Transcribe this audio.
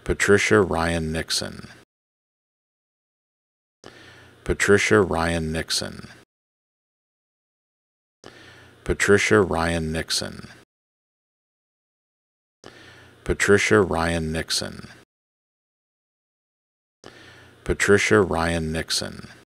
Patricia Ryan Nixon. Patricia Ryan Nixon. Patricia Ryan Nixon. Patricia Ryan Nixon. Patricia Ryan Nixon.